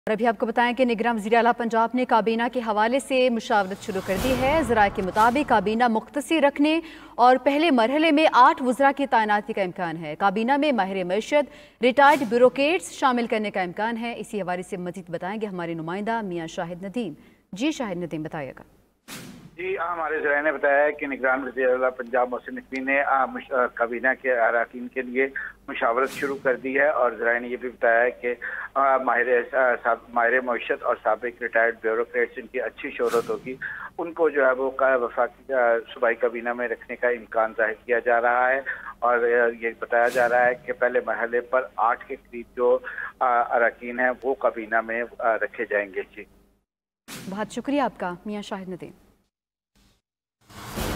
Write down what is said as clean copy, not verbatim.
और अभी आपको बताएं कि निगरान वज़ीर आला पंजाब ने काबीना के हवाले से मुशावरत शुरू कर दी है। ज़राए के मुताबिक काबीना मुख्तसर रखने और पहले मरहले में 8 वज़रा की तैनाती का इम्कान है। काबीना में माहिर मईशत, रिटायर्ड ब्यूरोक्रेट्स शामिल करने का इम्कान है। इसी हवाले से मजीद बताएंगे हमारे नुमाइंदा मियाँ शाहिद नदीम। जी शाहिद नदीम, बताइएगा। जी हमारे ज़राए ने बताया है कि निगरान वज़ीर आला पंजाब मोहसिन नकवी ने काबीना के अरकान के लिए मुशावरत शुरू कर दी है। और ज़राए ने यह भी बताया है कि माहिर मईशत और साबिक रिटायर्ड ब्यूरोक्रेट्स जिनकी अच्छी शोहरत होगी उनको जो है वो वफाकी सूबाई काबीना में रखने का इम्कान जाहिर किया जा रहा है। और ये बताया जा रहा है कि पहले मरहले पर 8 के करीब जो अरकान हैं वो काबीना में रखे जाएंगे। जी बहुत शुक्रिया आपका मियाँ शाहिद नदीम।